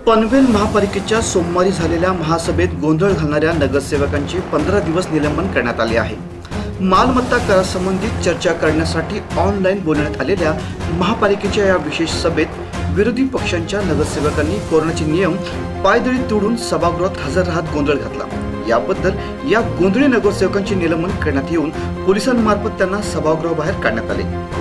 पनवेल महापालिकेच्या सोमवारी झालेल्या महासभेत गोंधळ घालणाऱ्या नगरसेवकांचे 15 दिवस निलंबन करण्यात आले आहे। मालमत्ता करासंबंधित चर्चा करण्यासाठी ऑनलाईन बोलवण्यात आलेल्या महापालिकेच्या या विशेष सभेत विरोधी पक्षांच्या नगरसेवकांनी कोरोनाचे नियम पायदळी तोडून सभागृहात हजर राहत गोंधळ घातला। याबद्दल या गोंधळी नगरसेवकांचे निलंबन करण्यात येऊन पोलिसांमार्फत त्यांना सभागृहाबाहेर काढण्यात आले।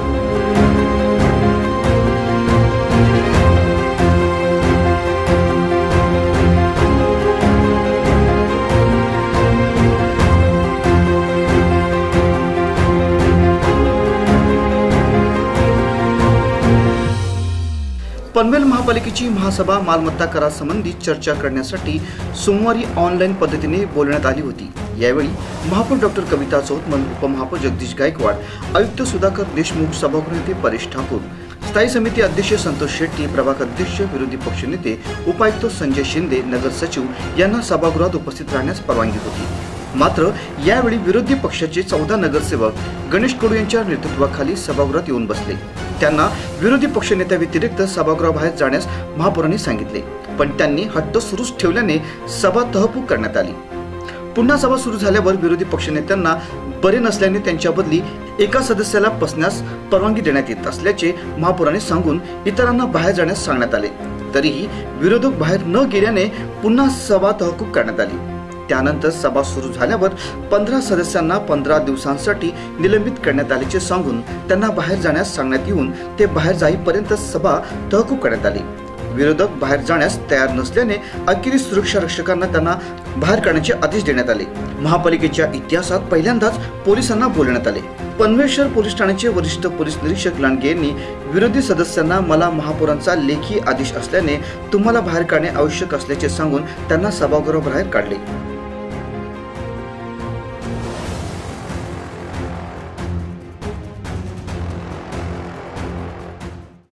पनवेल महापालिकेची महासभा मालमत्ता करासंबंधी चर्चा करण्यासाठी सोमवारी ऑनलाईन पद्धतीने बोलवण्यात आली होती। यावेळी महापौर डॉक्टर कविता चौथ, उपमहापौर जगदीश गायकवाड, आयुक्त सुधाकर देशमुख, सभागृह नेते परेश ठाकूर, स्थायी समिती अध्यक्ष संतोष शेट्टी, प्रभाग अध्यक्ष, विरोधी पक्षनेते उपायुक्त संजय शिंदे, नगर सचिव यांना सभागृहात उपस्थित राहण्यास परवानगी होती। मात्र यावेळी विरोधी पक्षाचे 14 नगरसेवक गणेश कडू यांच्या नेतृत्वाखाली सभागृहात येऊन बसले। त्यांना विरोधी पक्षनेत्याव्यतिरिक्त सभागृहाबाहेर जाण्यास महापौरांनी सांगितले, पण त्यांनी हट्ट सुरूच ठेवल्याने सभा तहकूब करण्यात आली। पुन्हा सभा सुरू झाल्यावर विरोधी पक्षनेत्यांना बरे नसल्याने त्यांच्या बदली एका सदस्याला बसण्यास परवानगी देण्यात येत असल्याचे महापौरांनी सांगून इतरांना बाहेर जाण्यास सांगण्यात आले। तरीही विरोधक बाहेर न गेल्याने पुन्हा सभा तहकूब करण्यात आली। त्यानंतर सभा सुरू झाल्यावर 15 सदस्यांना 15 दिवसांसाठी निलंबित करण्यात आल्याचे सांगून त्यांना बाहेर जाण्यास सांगण्यात येऊन ते बाहेर जाईपर्यंत सभा तहकूब करण्यात आली। विरोधक बाहेर जाण्यास तयार नसल्याने अखेरीस सुरक्षा रक्षकांना त्यांना बाहेर काढण्याचे आदेश देण्यात आले। महापालिकेच्या इतिहासात पहिल्यांदाच पोलिसांना बोलवण्यात आले। पनवेल शहर पोलीस ठाण्याचे वरिष्ठ पोलीस निरीक्षक लांडगे यांनी विरोधी सदस्यांना मला महापौरांचा लेखी आदेश असल्याने तुम्हाला बाहेर काढणे आवश्यक असल्याचे सांगून त्यांना सभागृहाबाहेर काढले।